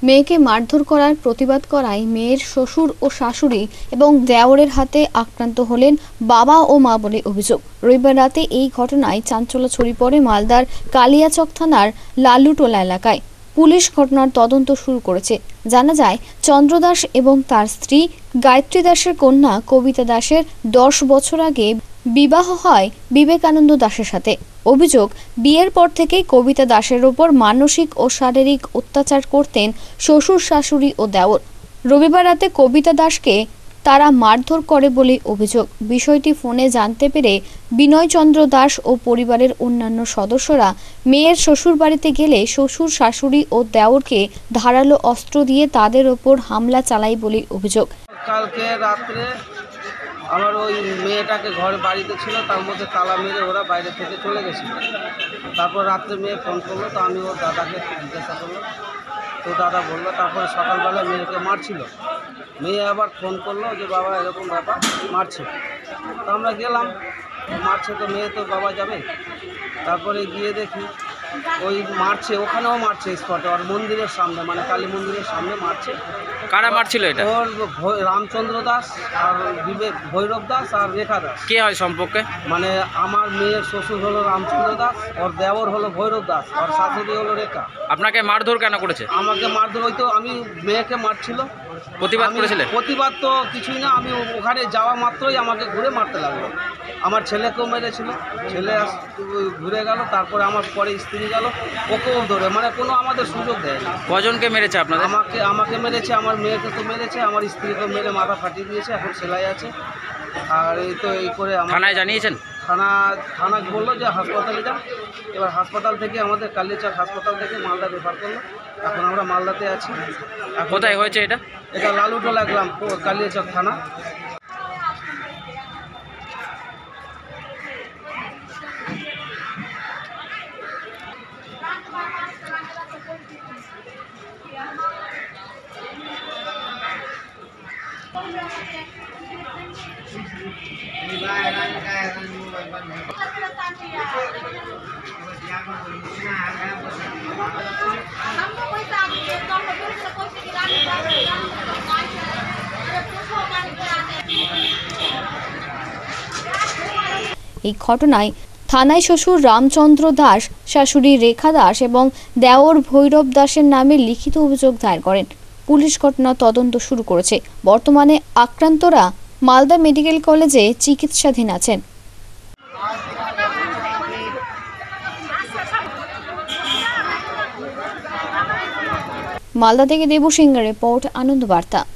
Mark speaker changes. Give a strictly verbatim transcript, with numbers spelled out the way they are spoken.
Speaker 1: মেয়েকে মারধর করার প্রতিবাদ করায় মেয়ের শ্বশুর ও শাশুড়ি এবং দেওরের হাতে আক্রান্ত হলেন বাবা ও মা বলে অভিযোগ। রবিবার রাতে এই ঘটনায় চাঞ্চল্য ছড়িয়ে পড়ে মালদার কালিয়াচক থানার লালুটোলা এলাকায়। পুলিশ ঘটনার তদন্ত শুরু করেছে। জানা যায়, চন্দ্র দাস এবং তার স্ত্রী গায়ত্রী দাসের কন্যা কবিতা দাসের দশ বছর আগে বিবাহ হয় বিবেকানন্দ দাসের সাথে। অভিযোগ, বিয়ের পর থেকেই কবিতা দাসের ওপর মানসিক ও শারীরিক অত্যাচার করতেন শ্বশুর শাশুড়ি ও দেওর। রবিবার রাতে কবিতা দাসকে তারা মারধর করে বলে অভিযোগ। বিষয়টি ফোনে জানতে পেরে বিনয়চন্দ্র দাস ও পরিবারের অন্যান্য সদস্যরা মেয়ের শ্বশুর বাড়িতে গেলে শ্বশুর শাশুড়ি ও দেওরকে ধারালো অস্ত্র দিয়ে তাদের ওপর হামলা চালায় বলে অভিযোগ।
Speaker 2: কালকে রাত্রে আমার ওই মেয়েটাকে ঘরে বাড়িতে ছিল, তার মধ্যে তালা মেরে ওরা বাইরে থেকে চলে গেছিল। তারপর রাত্রে মেয়ে ফোন করলো, তো আমি ওর দাদাকে জিজ্ঞাসা করলো, তো দাদা বললো তারপরে সকালবেলা মেয়েকে মারছিল। মেয়ে আবার ফোন করলো যে বাবা এরকম ব্যাপার মারছে। তো আমরা গেলাম, মারছে তো মেয়ে তো বাবা যাবে। তারপরে গিয়ে দেখি ওই মারছে, ওখানেও মারছে স্পটে, আর মন্দিরের সামনে, মানে কালী মন্দিরের সামনে মারছে।
Speaker 3: কারা মারছিল এটা?
Speaker 2: ওর রামচন্দ্র দাস আর বিবেক ভৈরব দাস আর রেখা দাস।
Speaker 3: কে হয় সম্পর্কে?
Speaker 2: মানে আমার মেয়ের শ্বশুর হলো রামচন্দ্র দাস, ওর দেওর হলো ভৈরব দাস, আর শাশুড়ি হলো রেখা।
Speaker 3: আপনাকে মারধর কেন করেছে?
Speaker 2: আমাকে মারধর, ওই তো আমি মেয়েকে মারছিল।
Speaker 3: প্রতিবাদ করেছিলেন?
Speaker 2: প্রতিবাদ তো কিছুই না, আমি ওখানে যাওয়া মাত্রই আমাকে ঘুরে মারতে লাগলো। আমার ছেলেকেও মেরেছিল, ছেলে ঘুরে গেল, তারপরে আমার পরে স্ত্রী গেল, ওকেও ধরে, মানে কোনো আমাদের সুযোগ দেয়নি।
Speaker 3: কজনকে মেরেছে আপনাদের?
Speaker 2: আমাকে আমাকে মেরেছে, আমার মেয়েকে তো মেরেছে, আমার স্ত্রীকেও মেরে মাথা ফাটিয়ে দিয়েছে, এখন সেলাই আছে। আর এই তো এই করে
Speaker 3: থানায় জানিয়েছেন?
Speaker 2: থানা থানা বললো যে হাসপাতালে যান। এবার হাসপাতাল থেকে আমাদের কালিয়াচক হাসপাতাল থেকে মালদা রেফার করলো। এখন আমরা মালদাতে আছি।
Speaker 3: কোথায় হয়েছে এটা?
Speaker 2: এটা লালুটোলা গ্রাম, কালিয়াচক থানা।
Speaker 1: এই ঘটনায় থানায় শ্বশুর রামচন্দ্র দাস, শাশুড়ি রেখা দাস এবং দেওর ভৈরব দাসের নামে লিখিত অভিযোগ দায়ের করেন। পুলিশ ঘটনা তদন্ত শুরু করেছে। বর্তমানে আক্রান্তরা মালদা মেডিকেল কলেজে চিকিৎসাধীন আছেন। মালদা থেকে দেবু সিংহের রিপোর্ট, আনন্দ বার্তা।